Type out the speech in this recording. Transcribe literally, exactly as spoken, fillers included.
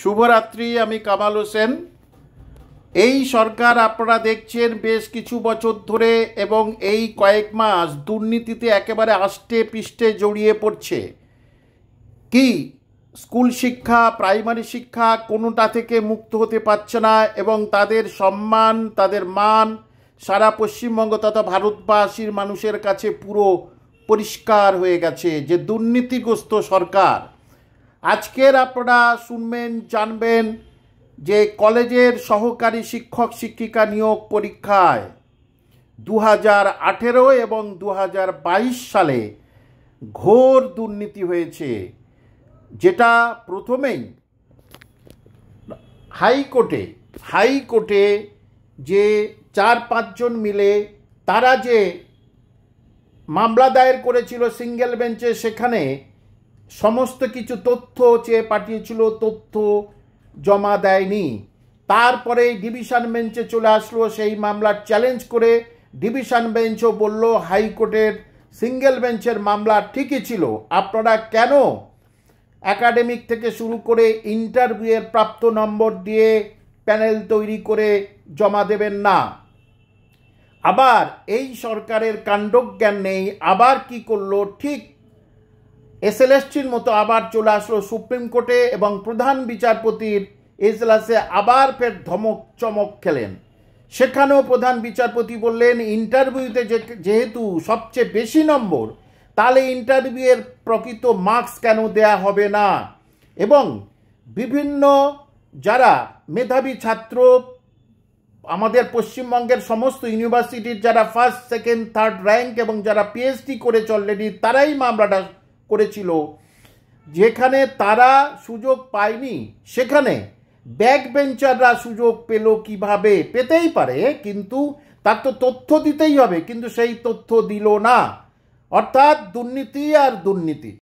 শুভরাত্রি। আমি কামাল হোসেন। এই সরকার আপনারা দেখছেন বেশ কিছু বছর ধরে এবং এই কয়েক মাস দুর্নীতিতে একেবারে আষ্টে পৃষ্ঠে জড়িয়ে পড়ছে। কি স্কুল শিক্ষা, প্রাইমারি শিক্ষা কোনোটা থেকে মুক্ত হতে পারছে না এবং তাদের সম্মান, তাদের মান সারা পশ্চিমবঙ্গ তথা ভারতবাসীর মানুষের কাছে পুরো পরিষ্কার হয়ে গেছে যে দুর্নীতিগ্রস্ত সরকার। আজকের আপনারা শুনবেন, জানবেন যে কলেজের সহকারী শিক্ষক শিক্ষিকা নিয়োগ পরীক্ষায় দু হাজার আঠেরো এবং দু হাজার বাইশ সালে ঘোর দুর্নীতি হয়েছে, যেটা প্রথমেই হাইকোর্টে হাইকোর্টে যে চার পাঁচজন মিলে তারা যে মামলা দায়ের করেছিল সিঙ্গেল বেঞ্চে, সেখানে সমস্ত কিছু তথ্য চেয়ে পাঠিয়েছিল, তথ্য জমা দেয়নি। তারপরে ডিভিশন বেঞ্চে চলে আসলো সেই মামলার চ্যালেঞ্জ করে। ডিভিশন বেঞ্চও বলল হাইকোর্টের সিঙ্গেল বেঞ্চের মামলা ঠিকই ছিল, আপনারা কেন একাডেমিক থেকে শুরু করে ইন্টারভিউয়ের প্রাপ্ত নম্বর দিয়ে প্যানেল তৈরি করে জমা দেবেন না। আবার এই সরকারের কাণ্ডজ্ঞান নেই, আবার কি করলো, ঠিক এসএলএসটির মতো আবার চলে আসলো সুপ্রিম কোর্টে এবং প্রধান বিচারপতির এজলাসে আবার ফের ধমক চমক খেলেন। সেখানেও প্রধান বিচারপতি বললেন ইন্টারভিউতে যেহেতু সবচেয়ে বেশি নম্বর, তাহলে ইন্টারভিউয়ের প্রকৃত মার্কস কেন দেয়া হবে না, এবং বিভিন্ন যারা মেধাবী ছাত্র আমাদের পশ্চিমবঙ্গের সমস্ত ইউনিভার্সিটির যারা ফার্স্ট সেকেন্ড থার্ড র্যাঙ্ক এবং যারা পিএইচডি করেছে অলরেডি, তারাই মামলাটা করেছিল, যেখানে তারা সুযোগ পায়নি সেখানে ব্যাক বেঞ্চাররা সুযোগ পেল কিভাবে? পেতেই পারে, কিন্তু তার তো তথ্য দিতেই হবে, কিন্তু সেই তথ্য দিল না। অর্থাৎ দুর্নীতি আর দুর্নীতি।